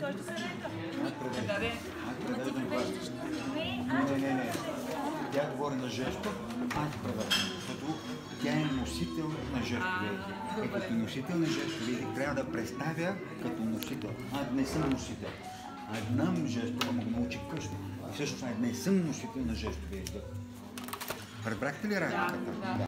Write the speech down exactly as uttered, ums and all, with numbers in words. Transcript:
той ще превежда. Аз превеждам. Да, да. Аз Ма ти превеждам превеждаш това. на... Не, Не, аз не, ще не, не. превеждам. Тя говори на жестов, аз превеждам. Защото тя е носител на жестови език. И като носител на жестови език трябва да представя като носител. Аз не съм носител. Аз знам жестова, му го научи късно. И всъщност аз не съм носител на жестови език. Разбрахте ли разликата? Да, да.